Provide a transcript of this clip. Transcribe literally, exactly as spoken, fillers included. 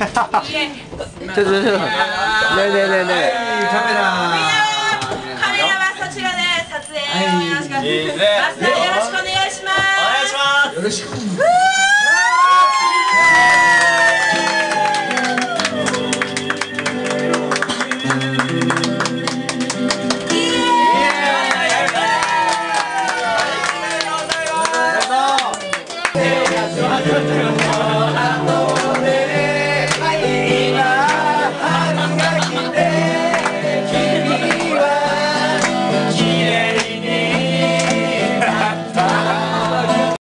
ちょっとちょっと。ねえねえねえねえ。 カメラ。 カメラはそちらで撮影をよろしくお願いします。マスターよろしくお願いします。 お願いします。よろしく。